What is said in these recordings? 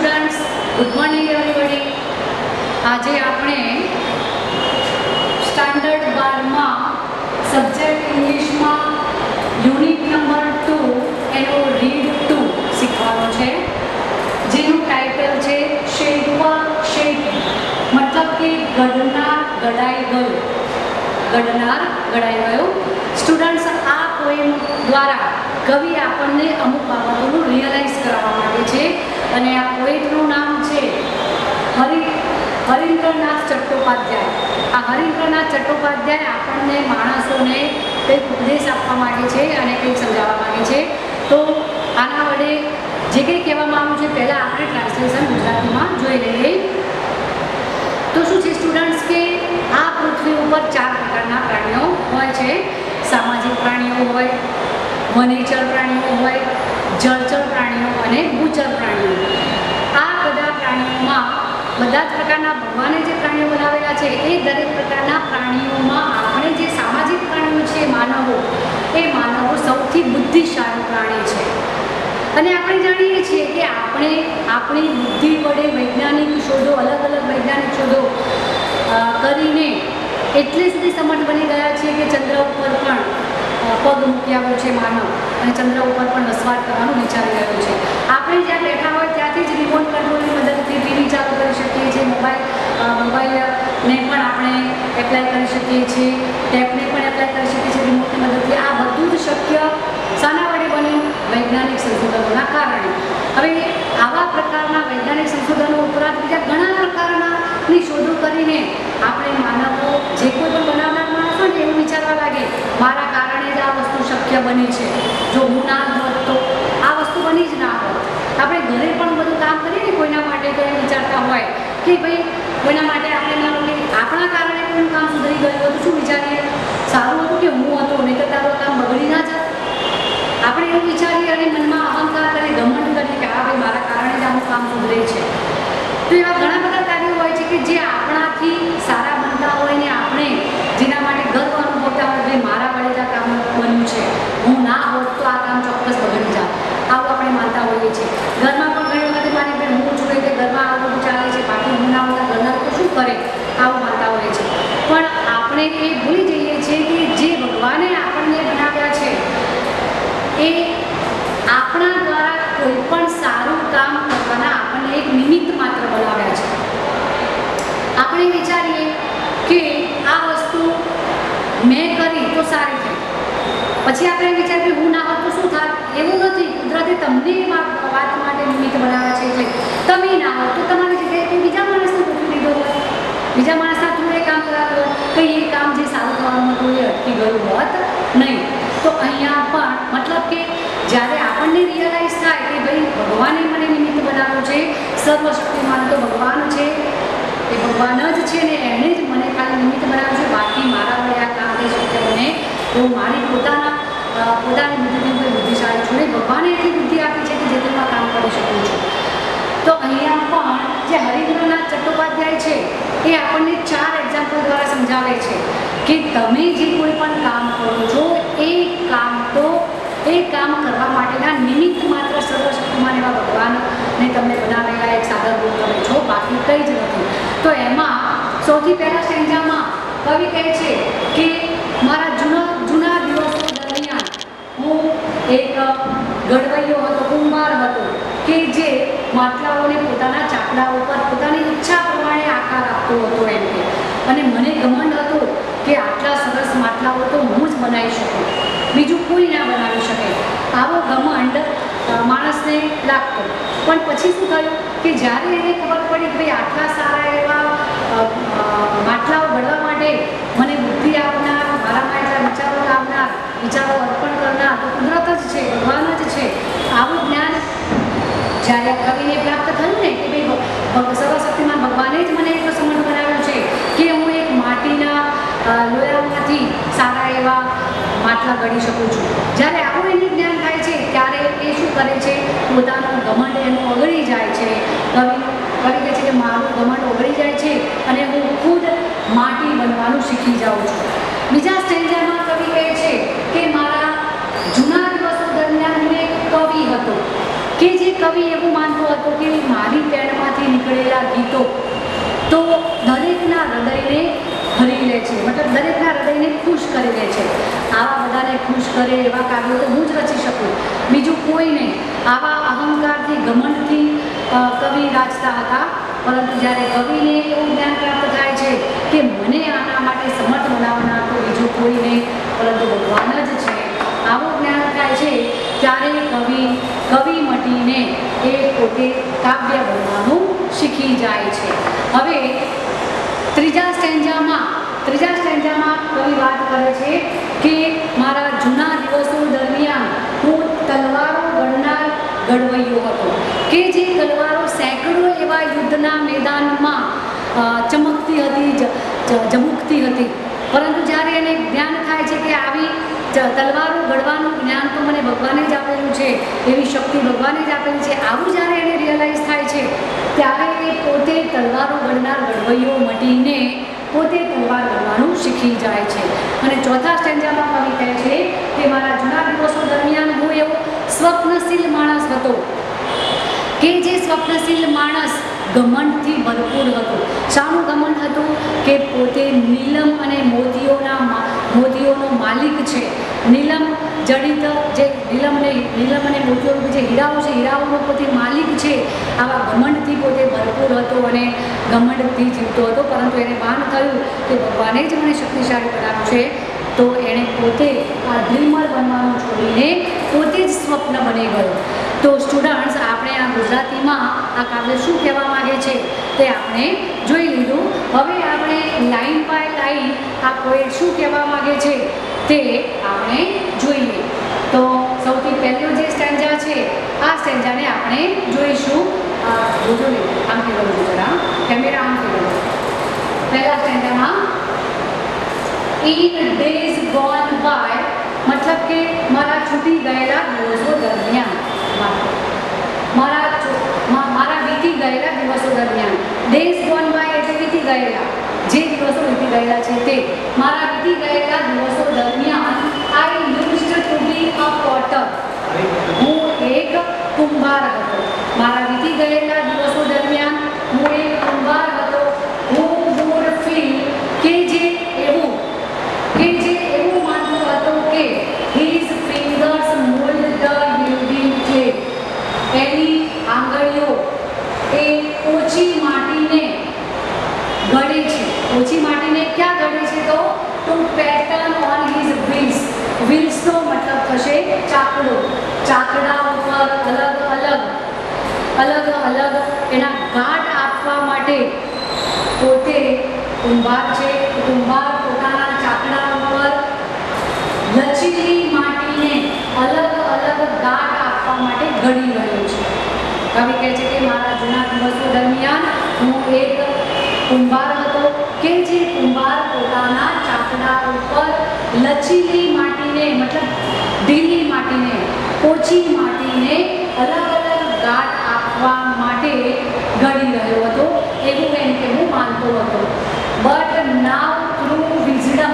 Students, good morning everybody. આજે આપણે standard 12 માં સબ્જેક્ટ ઇંગ્લિશમાં યુનિટ નંબર 2 એનો રીડ 2 શીખવાનો છે, જેનું ટાઇટલ છે શેડવા શેડ, મતલબ કે ગડનાર ગડાઈ ગયો. ગડનાર ગડાઈ ગયો. સ્ટુડન્ટ્સ, આ પોએમ દ્વારા કવિ આપણને અમુક બાબતોનું રિયલાઇઝ કરવા માંગે છે અને આ પોએટનું નામ છે હરીન્દ્રનાથ ચટ્ટોપાધ્યાય. આ હરીન્દ્રનાથ ચટ્ટોપાધ્યાય આપણને માણસોને કંઈક ઉપદેશ આપવા માંગે છે અને કંઈક સમજાવવા માંગે છે. તો આના વડે જે કંઈ કહેવામાં આવ્યું છે પહેલાં આપણે ટ્રાન્સલેશન ગુજરાતીમાં જોઈ લઈએ. તો શું છે સ્ટુડન્ટ્સ કે આ પૃથ્વી ઉપર 4 પ્રકારના પ્રાણીઓ હોય છે. સામાજિક પ્રાણીઓ હોય, વનેચર પ્રાણીઓ હોય, જળચર પ્રાણીઓ અને ભૂચર પ્રાણીઓ. આ બધા પ્રાણીઓમાં બધા જ પ્રકારના ભગવાને જે પ્રાણીઓ બનાવેલા છે એ દરેક પ્રકારના પ્રાણીઓમાં આપણે જે સામાજિક પ્રાણીઓ છે માનવો, એ માનવો સૌથી બુદ્ધિશાળી પ્રાણી છે. અને આપણે જાણીએ છીએ કે આપણે આપણી બુદ્ધિ વડે વૈજ્ઞાનિક શોધો, અલગ અલગ વૈજ્ઞાનિક શોધો કરીને એટલે સુધી સમર્થ બની ગયા છીએ કે ચંદ્ર ઉપર પણ પગ મૂકી આવ્યો છે માનવ, અને ચંદ્ર ઉપર પણ વસવાટ કરવાનું વિચારી રહ્યો છે. આપણે જ્યાં બેઠા હોય ત્યાંથી જ રિમોટ કંટ્રોલની મદદથી ટીવી ચાલુ કરી શકીએ છીએ, મોબાઈલને પણ આપણે એપ્લાય કરી શકીએ છીએ, ટેપને પણ એપ્લાય કરી શકીએ છીએ રિમોટની મદદથી. આ બધું જ શક્ય શાના વડે બન્યું? વૈજ્ઞાનિક સંશોધનોના કારણે. હવે આવા પ્રકારના વૈજ્ઞાનિક સંશોધનો ઉપરાંત બીજા ઘણા પ્રકારની શોધો કરીને આપણે માનવો જે કોઈ પણ બનાવનાર માણસ હોય ને એવું વિચારવા લાગે મારા કારણે જ આ વસ્તુ શક્ય બની છે, જો હું ના હોત તો આ વસ્તુ બની જ ના હોત. આપણે ઘરે પણ બધું કામ કરીએ ને કોઈના માટે તો એ વિચારતા હોય કે ભાઈ કોઈના માટે આપણે માનો કે આપણા કારણે કોઈનું કામ સુધરી ગયું હતું, શું વિચારીએ સારું હતું કે હું હતો, નહીં તો તારું કામ બગડી ના જાય. આપણે એવું વિચારીએ અને મનમાં અહંકાર કરી ઘમંડ કરીએ કે હા ભાઈ મારા કારણે જ આનું કામ સુધરે છે. તો એવા ઘણા બધા કાર્યો હોય છે કે જે આપણાથી સારા બનતા હોય ને આપણે જેના માટે ગર્વ અનુભવતા હોય ભાઈ મારા વડે આ કામ બન્યું છે, હું ના હોત તો આ કામ ચોક્કસ બગડી જાય, આવું આપણે માનતા હોઈએ છીએ. ઘરમાં પણ ઘણી વખત માને ભાઈ હું છું એટલે ઘરમાં આવું બધું ચાલે છે, બાકી હું ના હોતા ઘરના લોકો શું કરે, આવું માનતા હોઈએ છીએ. પણ આપણે એ ભૂલી જઈએ છીએ કે જે ભગવાને આપણને બનાવ્યા છે એ આપણા દ્વારા કોઈ પણ સારું કામ કરવાના આપણને એક નિમિત્ત માત્ર બનાવ્યા છે. આપણે વિચારીએ કે આ વસ્તુ મેં કરી તો સારી થઈ, પછી આપણે વિચારીએ હું ના હોત તો શું થાય. એવું નથી. કુદરતે તમને વાત માટે નિમિત્ત બનાવ્યા છે એટલે તમે ના હોત તો તમારી જગ્યાએ કોઈ બીજા માણસને ગોઠવી દીધો હોય, બીજા માણસના થ્રુ એ કામ કરાવ્યું હોત, કંઈ એ કામ જે સારું થવાનું હતું એ અટકી ગયું હોત નહીં. તો અહીંયા પણ મતલબ કે જ્યારે આપણને રિયલાઇઝ થાય કે ભાઈ ભગવાને મને નિમિત્ત બનાવ્યો છે, સર્વશક્તિમાન તો ભગવાન છે, એ ભગવાન જ છે ને એણે જ મને ખાલી નિમિત્ત બનાવ્યું છે, બાકી મારા વડે આ કામ થઈ શકે બને એવું મારી પોતાની બુદ્ધિથી કોઈ બુદ્ધિશાળી છું નહીં. ભગવાને એટલી બુદ્ધિ આપી છે કે જેથી હું કામ કરી શકું છું. તો અહીંયા પણ જે હરીન્દ્રનાથ ચટ્ટોપાધ્યાય છે એ આપણને 4 એક્ઝામ્પલ દ્વારા સમજાવે છે કે તમે જે કોઈ પણ કામ કરો છો એ કામ કરવા માટેના નિમિત્ત માત્ર સર્વશક્તિમાન એવા ભગવાનને તમને બનાવેલા એક સાધનભૂત તમે છો, બાકી કંઈ જ નથી. તો એમાં સૌથી પહેલા સ્ટેન્જામાં કવિ કહે છે કે મારા જૂના દિવસો દરમિયાન હું એક ઘડવૈયો હતો, કુંભાર હતો કે જે માટલાઓને પોતાના ચાકડા ઉપર પોતાની ઈચ્છા પ્રમાણે આકાર આપતો હતો એમ કે, અને મને ઘમંડ હતો કે આટલા સરસ માટલાઓ તો હું જ બનાવી શકું, બીજું કોઈ ના બનાવી શકે. આવો ઘમંડ માણસને લાગતો. પણ પછી શું થયું કે જ્યારે એને ખબર પડી કે ભાઈ આટલા સારા એવા માટલાઓ ઘડવા માટે મને બુદ્ધિ આપનાર, મારામાં એટલા વિચારો લાવનાર, વિચારો અર્પણ કરનાર તો કુદરત જ છે, ભગવાન જ છે. આવું જ્ઞાન જ્યારે કવિને પ્રાપ્ત થયું ને કે ભાઈ સર્વશક્તિમાન ભગવાને જ મને એટલો સમર્થ બનાવ્યો છે કે હું એક માટીના લોયામાંથી સારા એવા માટલા ઘડી શકું છું. જ્યારે આવું એને જ્ઞાન થાય છે ત્યારે એ શું કરે છે, પોતાનું ઘમંડ એનું ઓગળી જાય છે. કવિ કહે છે કે મારું ઘમંડ ઓગળી જાય છે અને હું ખુદ માટી બનવાનું શીખી જાઉં છું. બીજા સ્ટેન્જામાં કવિ કહે છે કે મારા જૂના દિવસો દરમિયાન હું એક કવિ હતો. કે જે કવિ એવું માનતો હતો કે મારી પેનમાંથી નીકળેલા ગીતો તો દરેકના હૃદયને ભરી લે છે, મતલબ દરેકના હૃદયને ખુશ કરી લે છે. આવા બધાને ખુશ કરે એવા કાવ્યો તો હું જ રચી શકું, બીજું કોઈ નહીં. આવા અહંકારથી ઘમંડથી કવિ રાચતા હતા. પરંતુ જ્યારે કવિને એવું જ્ઞાન પ્રાપ્ત થાય છે કે મને આના માટે સમર્થ બનાવનાર તો બીજું કોઈ નહીં પરંતુ ભગવાન જ છે, આવું જ્ઞાન થાય છે ત્યારે કવિ મટીને એ પોતે કાવ્ય બનવાનું શીખી જાય છે. હવે ત્રીજા સ્ટેન્જામાં કવિ વાત કરે છે કે મારા જૂના દિવસો દરમિયાન હું તલવારો ગણનાર ઘડવૈયો હતો, કે જે તલવારો સેંકડો એવા યુદ્ધના મેદાનમાં ચમકતી હતી, ઝબૂકતી હતી. પરંતુ જ્યારે એને જ્ઞાન થાય છે કે આવી તલવારો ઘડવાનું જ્ઞાન તો મને ભગવાને જ આપેલું છે, એવી શક્તિ ભગવાને જ આપેલી છે, આવું જ્યારે એને રિયલાઇઝ થાય છે ત્યારે એ પોતે તલવારો ઘડનાર ઘડવૈયો મટીને પોતે તલવાર ઘડવાનું શીખી જાય છે. અને ચોથા સ્ટેન્જામાં કવિ કહે છે કે મારા જૂના દિવસો દરમિયાન હું એવો સ્વપ્નશીલ માણસ હતો કે જે સ્વપ્નશીલ માણસ ઘમંડથી ભરપૂર હતો. શાનું ઘમંડ હતું કે પોતે નીલમ અને મોતીઓનો માલિક છે. નીલમ જડિત જે નીલમ અને મોતીઓ જે હીરાઓ છે, હીરાઓનો પોતે માલિક છે, આવા ઘમંડથી પોતે ભરપૂર હતો અને ઘમંડથી જીવતો હતો. પરંતુ એને ભાન થયું કે ભગવાને જ મને શક્તિશાળી બનાવ્યો છે, તો એણે પોતે આ ડ્રીમર બનવાનું છોડીને પોતે જ સ્વપ્ન બની ગયો. તો સ્ટુડન્ટ્સ, આપણે આ ગુજરાતીમાં આ કાવ્ય શું કહેવા માગે છે તે આપણે જોઈ લીધું. હવે આપણે લાઈન બાય લાઈન આ પોએટ શું કહેવા માગે છે તે આપણે જોઈએ. તો સૌથી પહેલો જે સ્ટેન્જા છે આ સ્ટેન્જાને આપણે જોઈશું. જોજો ને, આમ કહેવાનું જરા, કેમેરા આમ કહેવાનું. પહેલા સ્ટેન્જામાં ઇન ડેઝ ગોન બાય મતલબ કે મારા છૂટી ગયેલા દિવસો દરમિયાન, મારા વીતી ગયેલા દિવસો દરમિયાન. ડેઝ ગોન બાય એટલે વીતી ગયેલા, જે દિવસો વીતી ગયેલા છે તે. મારા વીતી ગયેલા દિવસો દરમિયાન I used to be a potter, હું એક કુંભાર હતો. મારા વીતી ગયેલા દિવસો દરમિયાન હું એક કુંભાર હતો. હું વુડ ફીલ કે જે એવું માનતો હતો કે his fingers mould the yielding clay, એની આંગળીઓ એ ઓછી માટીને ઘડે છે. ઓછી માટીને ક્યાં ઘડે છે? તો to pattern on his wheels. વ્હીલ્સનો મતલબ થશે ચાકડો. ચાકડા ઉપર અલગ અલગ એના ગાંઠ આપવા માટે પોતે કુંભાર છે. કુંભાર પોતાના ચાકડા ઉપર લચીલી માટીને અલગ ગાંઠ આપવા માટે ઘડી રહ્યો છે. કવિ કહે છે કે મારા જૂના દિવસો દરમિયાન હું એક કુંભાર હતો કે જે કુંભાર પોતાના ચાકડા ઉપર લચીલી માટીને મતલબ ઢીલી માટીને, ઓછી માટીને અલગ ગાંઠ આપવા માટે ઘડી રહ્યો હતો, એવું એમ કે હું માનતો હતો. But now through wisdom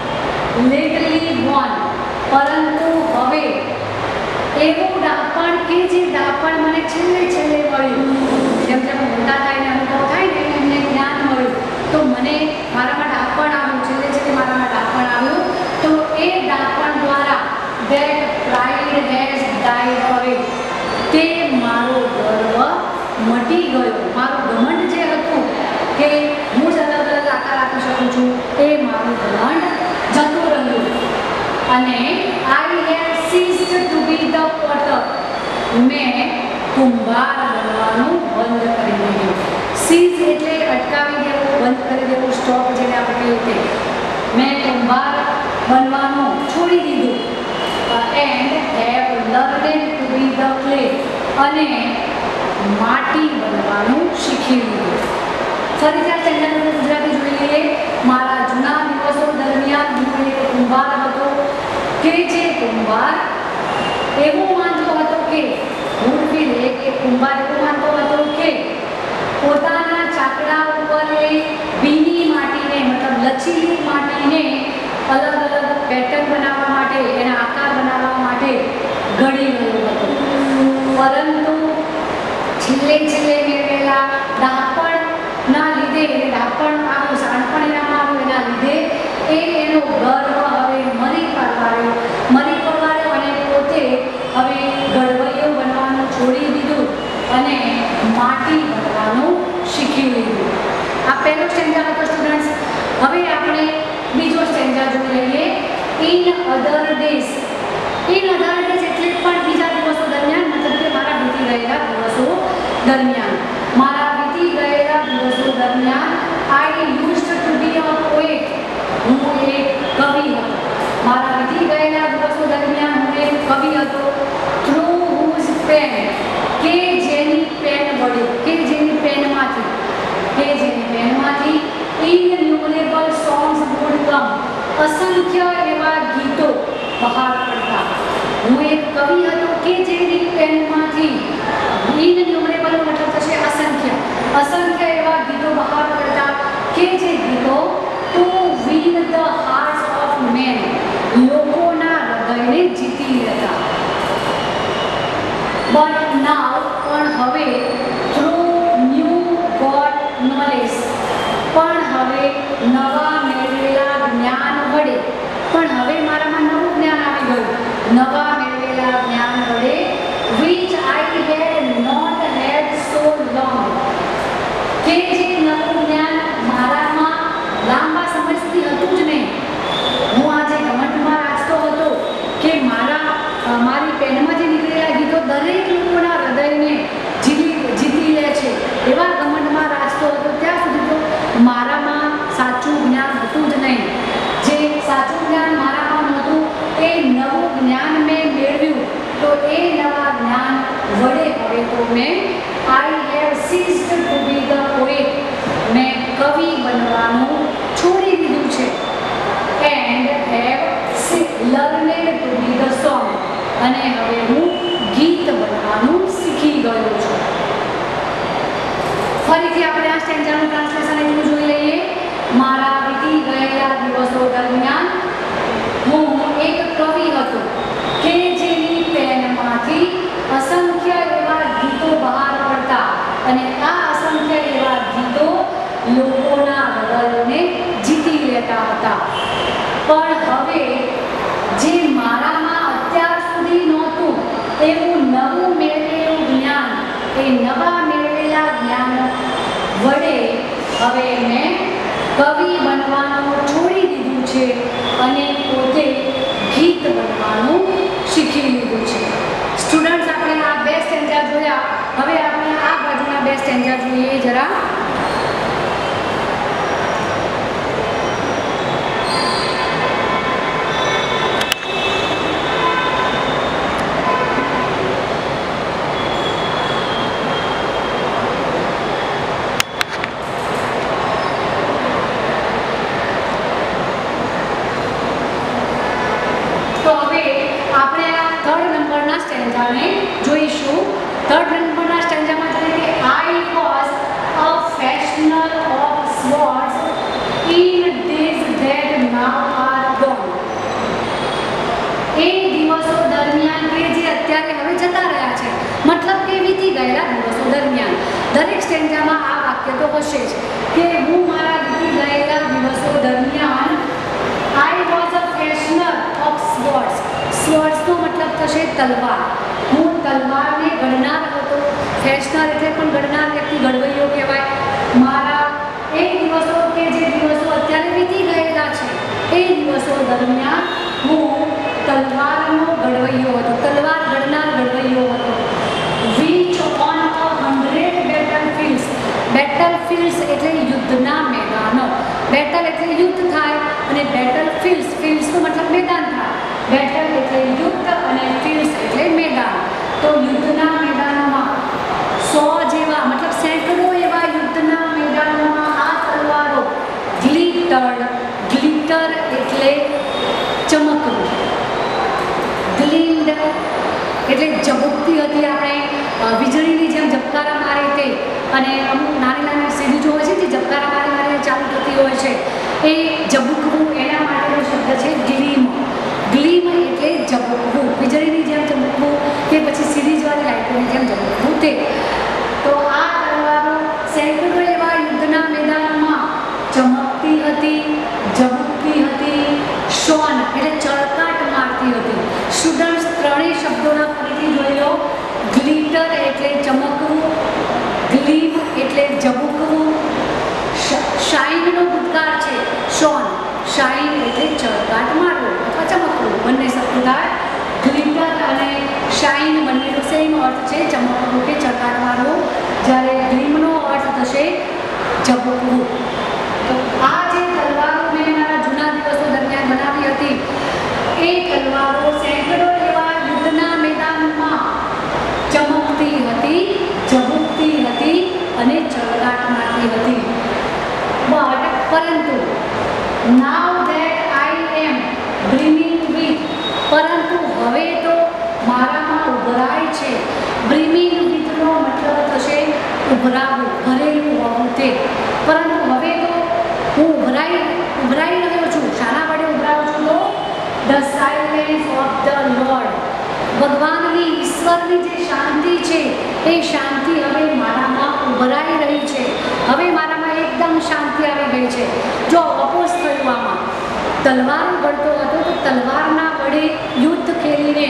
lately won, પરંતુ હવે એવું ડાપણ કે જે ડાપણ મને છેલ્લે મળ્યું, જેમ મોટા થાય ને અનુભવ થાય ને એમને જ્ઞાન મળ્યું, તો મને મારામાં ડાપણ આવ્યું, છેલ્લે મારામાં ડાપણ આવ્યું. તો એ ડાપણ દ્વારા that pride has died away, તે મારો ગર્વ મટી ગયો. મારું ઘમંડ જે હતું કે હું જ અલગ આકાર આપી શકું છું, એ મારું ઘમંડ જતું રહ્યું. અને I have ceased to be the potter, મેં કુંભાર બનવાનું બંધ કરી દીધું. સીઝ એટલે અટકાવી દેવું, બંધ કરી દેવું, સ્ટોપ જેને આપણે કહીએ તે. મેં કુંભાર બનવાનું છોડી દીધું. And have learned to be the clay, અને માટી બનવાનું શીખી લીધું. ફરીથી આ ચેનલનું ગુજરાતી જોઈ લઈએ. મારા જૂના દિવસો દરમિયાન હું એક કુંભાર હતો કે જે કુંભાર એવું માનતો હતો કે કુંભાર એવું માનતો હતો કે પોતાના ચાકડા ઉપર એ ભીની માટીને મતલબ લચીલી માટીને અલગ પેટર્ન બનાવવા માટે, એના આકાર બનાવવા માટે ઘડી રહ્યો હતો. પરંતુ છેલ્લે છેલ્લે મેળવેલા દાપણના લીધે, દાપણ આવ્યું, શાણપણ એનામાં આવ્યું એના લીધે એનો ગર્વ હવે મરી પડવાયો અને પોતે હવે ઘડવૈયો બનવાનું છોડી દીધું અને માટી બનવાનું શીખી લીધું. આ પહેલો સ્ટેન્જા હતો સ્ટુડન્ટ્સ. હવે આપણે બીજો સ્ટેન્જા જોઈ લઈએ. In other days. In other days એટલે પણ બીજા દિવસો દરમિયાન, મતલબ કે મારા વીતી ગયેલા દિવસો દરમિયાન, I used to be a poet. હું એક કવિ હતો. મારા વીતી ગયેલા દિવસો દરમિયાન હું એક કવિ હતો. થ્રુ હુઝ પેન, કે જેની પેન વડે, કે જેની પેનમાંથી ઇનન્યુમરેબલ સોંગ્સ વુડ કમ, અસંખ્ય એવા ગીતો બહાર પડતા. હું એક કવિ હતો કે જેની પેનમાંથી, ઇનન્યુમરેબલ મતલબ થશે અસંખ્ય એવા ગીતો બહાર પડતા, કે જે ગીતો to win the hearts of men, લોકોના હૃદયને જીતી લેતા. બટ નાઉ, પણ હવે, થ્રુ ન્યૂ ગોડ નોલેજ, પણ હવે નવા મેળવેલા જ્ઞાન વડે, પણ હવે મારામાં નવું જ્ઞાન આવી ગયું. નવા મેળવેલા જ્ઞાન વડે, which I had not had so long, કે જે નવું જ્ઞાન મારામાં લાંબા સમય સુધી હતું જ નહીં. હું આજે ઘમંડમાં રાજતો હતો કે મારી પેનમાંથી નીકળેલા ગીતો દરેક લોકોના હૃદયને જીતી લે છે, એવા ઘમંડમાં રાજતો હતો. ત્યાં સુધી તો મારામાં સાચું જ્ઞાન હતું જ નહીં. જે સાચું જ્ઞાન મારામાં નહોતું એ નવું જ્ઞાન મેં મેળવ્યું. તો એ નવા જ્ઞાન વડે હવે તો મેં I have ceased to be the poet, મેં કવિ બનવાનું છોડી દીધું છે. And have learned to be the song, અને હવે હું ગીત બનવાનું શીખી ગયો છું. ફરીથી આપણે આ સ્ટેન્જાનું ટ્રાન્સલેશન એટલું જોઈ લઈએ. મારા વીતી ગયેલા દિવસો દરમિયાન હું એક કવિ હતો કે જેની પેનમાંથી અસંખ્ય એવા ગીતો બહાર પડતા, અને આ અસંખ્ય એવા ગીતો લોકોના હૃદયોને જીતી લેતા હતા. પણ હવે જે મારામાં અત્યાર સુધી નહોતું એવું નવું મેળવેલું જ્ઞાન, એ નવા મેળવેલા જ્ઞાન વડે હવે મેં કવિ બનવાનું છોડી દીધું છે અને પોતે ગીત બનવાનું શીખી લીધું છે. સ્ટુડન્ટ્સ, આપણે આ બે સ્ટેન્જા જોયા. હવે આપણે આ બાજુના બે સ્ટેન્જા જોઈએ જરા. સ્ટેન્જાને જોઈશું. થર્ડ નંબરના સ્ટેન્જામાં જોઈએ કે I was a fashioner of swords in days that now are gone. એ દિવસો દરમિયાન કે જે અત્યારે હવે જતા રહ્યા છે, મતલબ કે વીતી ગયેલા દિવસો દરમિયાન. દરેક સ્ટેન્જામાં આ વાક્ય તો હશે જ કે હું મારા વીતી ગયેલા દિવસો દરમિયાન I was a fashioner of swords. સ્વોર્ડ્સનો મતલબ થશે તલવાર. હું તલવારને ઘડનાર હતો. ફેશનર એટલે પણ ઘડનાર વ્યક્તિ, ઘડવૈયો કહેવાય. મારા એ દિવસો કે જે દિવસો અત્યારે વીતી ગયેલા છે એ દિવસો દરમિયાન હું તલવારનો ઘડવૈયો હતો, તલવાર ઘડનાર ઘડવૈયો હતો. which on 100 battlefields, બેટલફિલ્ડ્સ એટલે યુદ્ધના મેદાનો. બેટલ એટલે યુદ્ધ થાય અને બેટલફિલ્ડ્સ, ફિલ્ડ્સનો મતલબ મેદાન થાય. બેટલ એટલે યુદ્ધ અને ફિલ્ડ્સ એટલે મેદાન. તો યુદ્ધના મેદાનોમાં 100 જેવા, મતલબ સેંકડો એવા યુદ્ધના મેદાનોમાં આ તલવારો ગ્લિટર્ડ. ગ્લિટર એટલે ચમકવું. ગ્લિન્ડ એટલે ઝબૂકતી હતી. આપણે વીજળીની જેમ ઝબકારા મારે તે, અને અમુક નાની નાની સીરીઝો હોય છે જે ઝબકારા મારીને ચાલુ થતી હોય છે, એ ઝબૂકવું એના માટેનો શબ્દ છે ગ્લીમ. ગ્લીમ એટલે ઝબૂકવું, વીજળીની જેમ ઝબૂકવું કે પછી સીરીઝવાળી લાઇટોની જેમ ઝબૂકવું તે. તો ગ્લિટર એટલે ચમકવું, ગ્લીમ એટલે ઝબૂકવું, શાઇનનો ભૂતકાળ છે શોન, શાઇન એટલે ચળકાટ મારવું અથવા ચમકવું, બંને શબ્દો થાય. ગ્લિટર અને શાઇન બંનેનો સેમ અર્થ છે ચમકવું કે ચળકાટ મારવું, જ્યારે ગ્લીમનો અર્થ થશે ઝબૂકવું. તો આ જે તલવારો મેં મારા જૂના દિવસો દરમિયાન બનાવી હતી એ તલવારો સેંકડો એવા યુદ્ધના મેદાનમાં ચમકતી હતી, ઝબૂકતી હતી અને ચળકાટ મારતી હતી. પરંતુ now that I am brimming with, પરંતુ હવે તો મારામાં ઉભરાય છે. બ્રિમિંગ વિથનો મતલબ થશે ઉભરાવું, ભરેલું હોવું તે. પરંતુ હવે તો હું ઉભરાઈ રહ્યો છું. શાના વડે ઉભરાવું છું? તો the silence of the Lord, ભગવાનની ઈશ્વરની જે શાંતિ છે એ શાંતિ હવે મારામાં ઉભરાઈ રહી છે. હવે મારામાં એકદમ શાંતિ આવી ગઈ છે. જો અપોઝ થયું આમાં, તલવાર ગળતો હતો તો તલવારના વડે યુદ્ધ ખેલીને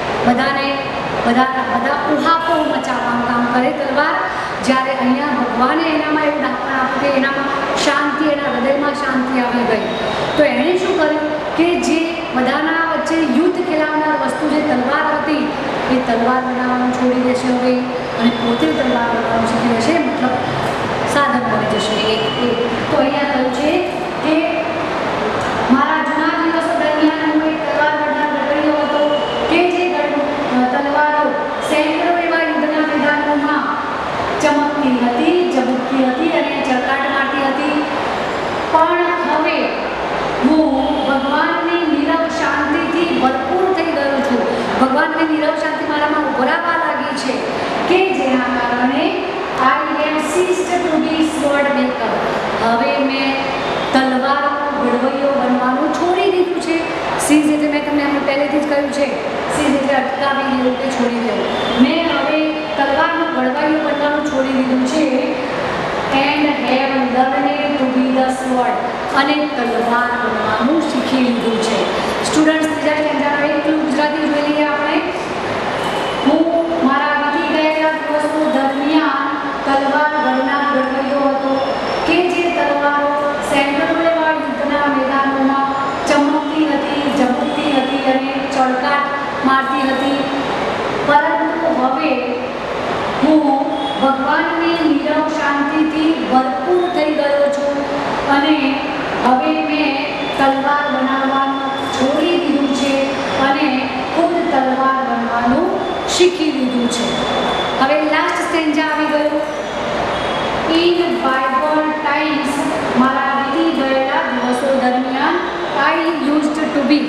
બધા ઉહાપો મચાવવાનું કામ કરે તલવાર. જ્યારે અહીંયા ભગવાને એનામાં એવું દાખલા આપ્યું કે એનામાં શાંતિ, એના હૃદયમાં શાંતિ આવી ગઈ. તો એણે શું કર્યું કે જે બધાના વચ્ચે યુદ્ધ ખેલાવનાર વસ્તુ જે તલવાર હતી એ તલવાર બનાવવાનું છોડી દેશે હવે અને પોતે તલવાર બનાવવાનું શીખી લેશે, મતલબ સાધન બની જશે એક. તો અહીંયા કહ્યું છે કે મારા જૂના દિવસો દરમિયાન હું એક તલવાર ગણનાર ગઢવીયો હતો કે જે તલવારો સેંકડો એવા યુદ્ધના મેદાનોમાં ચમકતી હતી, ઝબૂકતી હતી અને ચળકાટ મારતી હતી. પણ હવે હું ભગવાનની નીરવ શાંતિથી ભરપૂર થઈ ગયો છું. ભગવાનની નીરવ શાંતિ મારામાં ઉભરાવા લાગી છે કે જેના કારણે I am ceased to be sword maker. હવે મેં તલવારનો ઘડવૈયો બનવાનું છોડી દીધું છે. સીઝ એટલે મેં તમને આપણે પહેલેથી જ કહ્યું છે, સીઝ એટલે અટકાવી દેવું કે છોડી દેવું. મેં હવે તલવારનો ઘડવૈયો બનવાનું છોડી દીધું છે. And have learned to be the sword, અને તલવાર બનવાનું શીખી લીધું છે. સ્ટુડન્ટ્સ, ત્રીજા સ્ટેન્ડર્ડમાં એકલું ગુજરાતી જોઈ લઈએ આપણે. હું મારા વીતી ગયેલા દિવસો દરમિયાન તલવાર ગણનાર ગઢવીયો હતો કે જે તલવારો સેંકડો એવા યુદ્ધના મેદાનોમાં ચમકતી હતી, ઝબૂકતી હતી અને ચળકાટ મારતી હતી. પરંતુ હવે હું ભગવાનની નીરવ શાંતિથી ભરપૂર થઈ ગયો છું અને હવે મેં તલવાર બનાવવાનું છોડી દીધું છે અને ખુદ તલવાર બનવાનું શીખી લીધું છે. હવે લાસ્ટ સ્ટેન્જા આવી ગયું. ઇન બાઇબલ ટાઈમ્સ, મારા વીતી ગયેલા દિવસો દરમિયાન I used to be.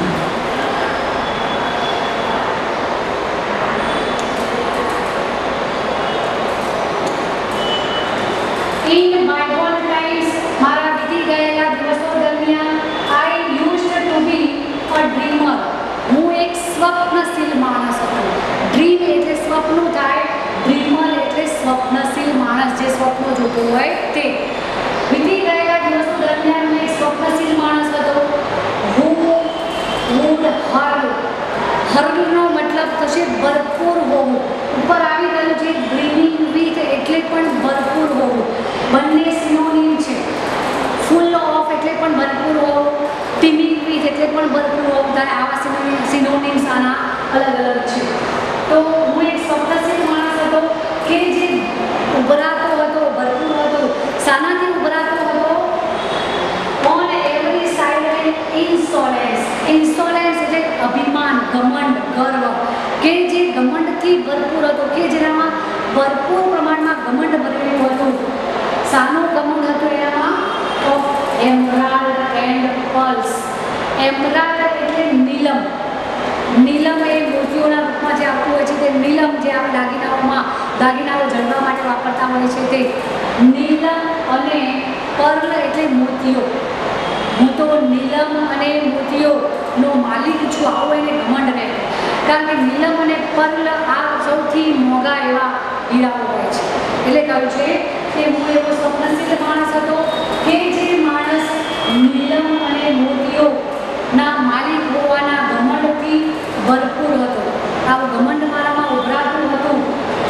In Bible times, મારા વીતી ગયેલા દિવસો દરમિયાન I used to be a dreamer. હું એક સ્વપ્નશીલ માણસ હતો. ડ્રીમ એટલે સ્વપ્ન થાય, ડ્રીમર એટલે સ્વપ્નશીલ માણસ, જે સ્વપ્નો જોતો હોય તે. વીતી ગયેલા દિવસો દરમિયાન હું એક સ્વપ્નશીલ માણસ હતો. હું વુડ હર્લનો મતલબ થશે ભરપૂર હોવું. ઉપર આવી ગયું છે ડ્રીમિંગ વિથ એટલે પણ ભરપૂર હોવું. બંને સિનોનિમ છે. ફૂલ ઓફ એટલે પણ ભરપૂર હોવું, ટીમિંગ વિથ એટલે પણ ભરપૂર હોવું થાય. આવા સિનોનિમ્સ આના અલગ અલગ છે. તો હું એક સ્વપ્નશીલ માણસ હતો કે જે ઉભરાતો હતો, ભરપૂર હતો. શાનાથી ઉભરાતો હતો? On every side insolence. Insolence એટલે અભિમાન, ઘમંડ, ગર્વ, કે જે ઘમંડથી ભરપૂર હતો, કે જેનામાં ભરપૂર પ્રમાણમાં ઘમંડ ભરેલું હતું. શાનું ઘમંડ હતું એનામાં? Of emerald and pearls. Emerald એટલે નીલમ. નીલમ એ મોતીઓના રૂપમાં જે આવતું હોય છે તે નીલમ, જે આપણે દાગીનાઓ જળવા માટે વાપરતા હોય છે તે નીલમ. અને પર્લ એટલે મોતીઓ. હું તો નીલમ અને મોતીઓનો માલિક છું, આવો એને ઘમંડ રહે. કારણ કે નીલમ અને પર્લ આ સૌથી મોંઘા એવા હીરાઓ હોય છે. એટલે કહ્યું છે કે હું એવો સ્વપ્નશીલ માણસ હતો કે જે માણસ નીલમ અને મોતીઓના માલિક હોવાના ઘમંડથી ભરપૂર હતો. આવું ઘમંડ મારામાં ઉભરાતું હતું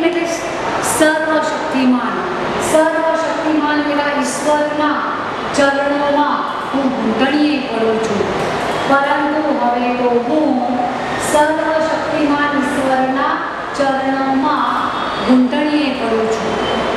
એટલે સર્વશક્તિમાન. સર્વશક્તિમાન એવા ઈશ્વરના ચરણોમાં હું ઘૂંટણીએ પડું છું. પરંતુ હવે તો હું સર્વશક્તિમાન ઈશ્વરના ચરણોમાં ઘૂંટણીએ પડું છું.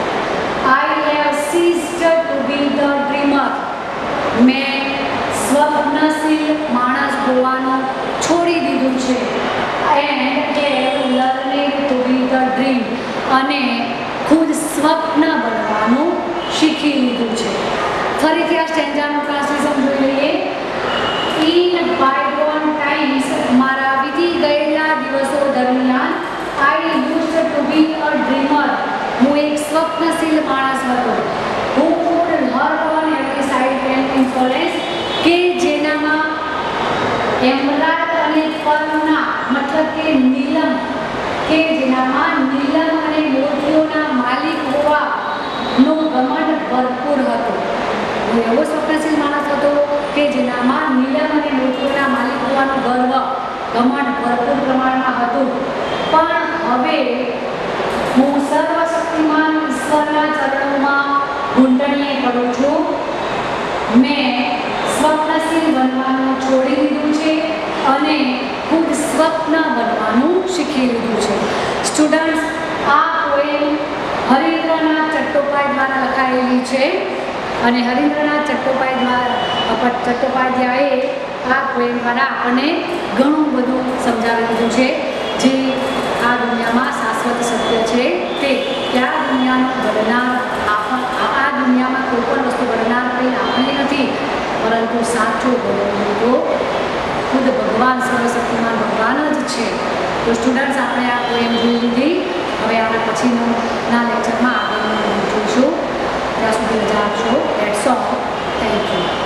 I have ceased to be the dreamer. મેં સ્વપ્નશીલ માણસ હોવાનું છોડી દીધું છે. and have learned to be the dream. અને ખુદ સ્વપ્ન બનવાનું શીખી લીધું છે. ફરીથી આ સ્ટેન્જાનું ટ્રાન્સલેશન જોઈ લઈએ. ઇન બાયગોન ટાઈમ્સ, મારા વીતી ગયેલા દિવસો દરમિયાન, I used to be a dreamer, હું એક સ્વપ્નશીલ માણસ હતો. Who could learn on every side and influence, કે જેનામાં એમરાલ્ડ અને પર્ણના મતલબ કે નીલમ, કે જેનામાં નીલમ અને મોતીઓના માલિક હોવાનો ઘમંડ ભરપૂર હતો. હું એવો સ્વપ્નશીલ માણસ હતો કે જેનામાં નીલમ અને મોતીઓના માલિક હોવાનો ગર્વ ઘમંડ ભરપૂર પ્રમાણમાં હતું. પણ હવે હું સર્વશક્તિમાન ઈશ્વરના ચરણોમાં ઘૂંટણીએ પડું છું. મેં સ્વપ્નશીલ બનવાનું છોડી દીધું છે અને ખુદ સ્વપ્ન બનવાનું શીખી લીધું છે. સ્ટુડન્ટ્સ, આ પોએમ હરીન્દ્રનાથ ચટ્ટોપાધ્યાય દ્વારા લખાયેલી છે અને હરીન્દ્રનાથ ચટ્ટોપાધ્યાયે આ પોએમ દ્વારા આપણને ઘણું બધું સમજાવી દીધું છે, જે આ દુનિયામાં શાશ્વત સત્ય છે તે, કે આ દુનિયાનો ઘડનાર આ દુનિયામાં કોઈ પણ વસ્તુ ઘડનાર કંઈ આપણે નથી, પરંતુ સાચો ઘડનાર તો ખુદ ભગવાન, સર્વશક્તિમાન ભગવાન જ છે. તો સ્ટુડન્ટ્સ, આપણે આ પોએમ જોઈ લીધી. હવે આના પછીના લેક્ચરમાં આપણે જોઈશું. ત્યાં સુધી રજા આપશો. That's all. Thank you.